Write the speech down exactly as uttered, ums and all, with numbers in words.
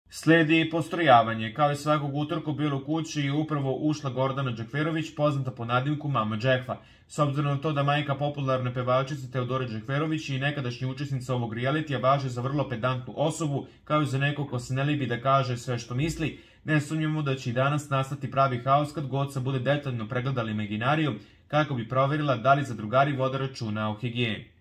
Sledi postrojavanje. Kao i svakog utorka u Bijeloj kući je upravo ušla Gordana Džekverović, poznata po nadimku Mama Džekva. S obzirom na to da majka popularne pevačice Teodore Džekverović i nekadašnja učesnica ovog realitija važe za vrlo pedantnu osobu, kao i za nekog ko se ne libi da kaže sve što misli, ne sumnjamo da će i danas nastati pravi haos kad Goca bude detaljno pregledala imaginariju kako bi proverila da li zadrugari vode računa o higijeni.